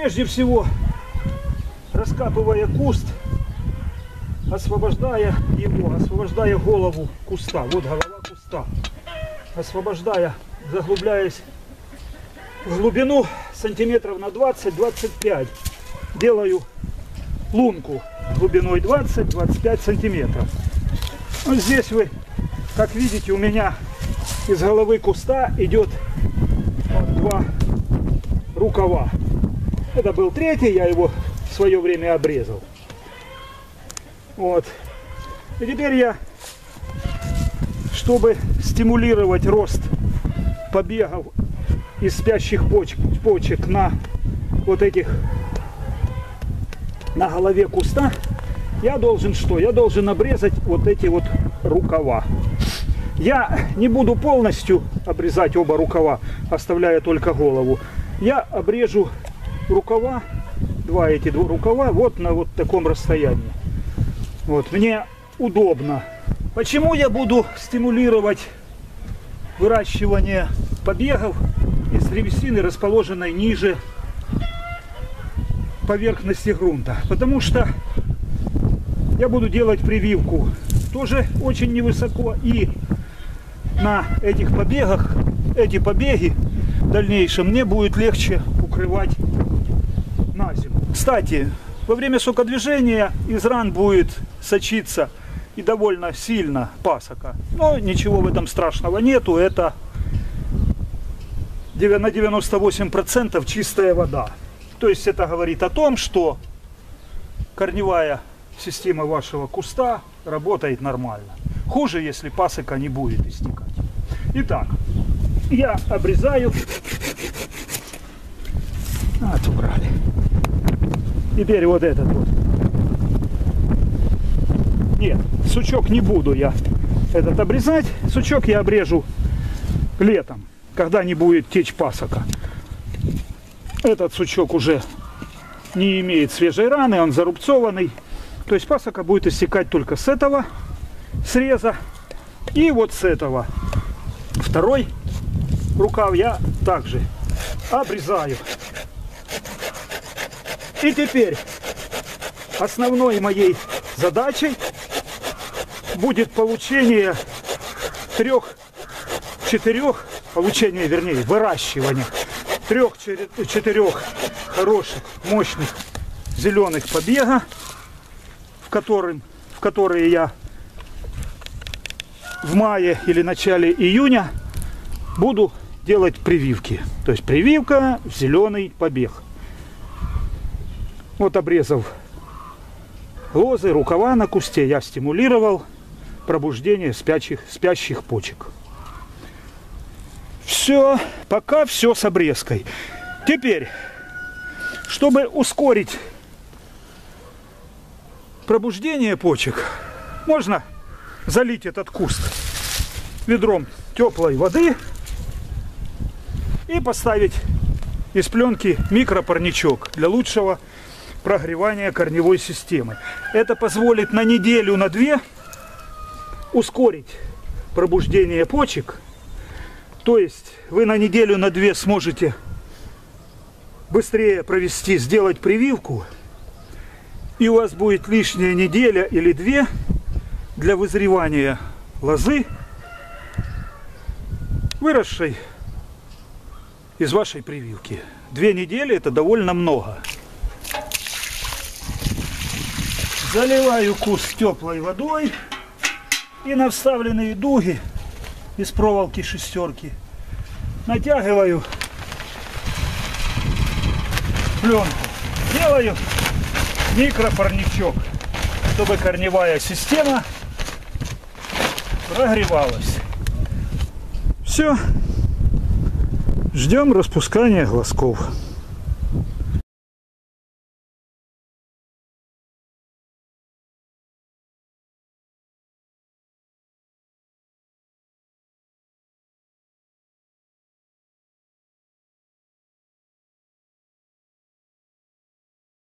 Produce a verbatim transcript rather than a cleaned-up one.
Прежде всего, раскапывая куст, освобождая его, освобождая голову куста, вот голова куста, освобождая, заглубляясь в глубину сантиметров на двадцать-двадцать пять, делаю лунку глубиной двадцать-двадцать пять сантиметров. Вот здесь вы, как видите, у меня из головы куста идет вот два рукава. Это был третий, я его в свое время обрезал. Вот. И теперь я, чтобы стимулировать рост побегов из спящих почек, почек на вот этих, на голове куста, я должен что? Я должен обрезать вот эти вот рукава. Я не буду полностью обрезать оба рукава, оставляя только голову. Я обрежу рукава, два эти два рукава, вот на вот таком расстоянии. Вот, мне удобно. Почему я буду стимулировать выращивание побегов из древесины, расположенной ниже поверхности грунта? Потому что я буду делать прививку тоже очень невысоко, и на этих побегах, эти побеги в дальнейшем мне будет легче укрывать на зиму. Кстати, во время сокодвижения из ран будет сочиться и довольно сильно пасока. Но ничего в этом страшного нету. Это на девяносто восемь процентов чистая вода. То есть это говорит о том, что корневая система вашего куста работает нормально. Хуже, если пасока не будет истекать. Итак, я обрезаю. Отобрали. Теперь вот этот вот. Нет, сучок не буду я этот обрезать. Сучок я обрежу летом, когда не будет течь пасока. Этот сучок уже не имеет свежей раны, он зарубцованный. То есть пасока будет истекать только с этого среза и вот с этого. Второй рукав я также обрезаю. И теперь основной моей задачей будет получение трех-четырех, получение, вернее, выращивание трех-четырех хороших, мощных зеленых побега, в, которым, в которые я в мае или начале июня буду делать прививки. То есть прививка в зеленый побег. Вот обрезав лозы, рукава на кусте, я стимулировал пробуждение спящих, спящих почек. Все, пока все с обрезкой. Теперь, чтобы ускорить пробуждение почек, можно залить этот куст ведром теплой воды и поставить из пленки микропарничок для лучшего прогревания корневой системы. Это позволит на неделю, на две ускорить пробуждение почек. То есть вы на неделю, на две сможете быстрее провести, сделать прививку, и у вас будет лишняя неделя или две для вызревания лозы, выросшей из вашей прививки. Две недели – это довольно много. Заливаю куст теплой водой и на вставленные дуги из проволоки шестерки натягиваю пленку. Делаю микропарничок, чтобы корневая система прогревалась. Все. Ждем распускания глазков.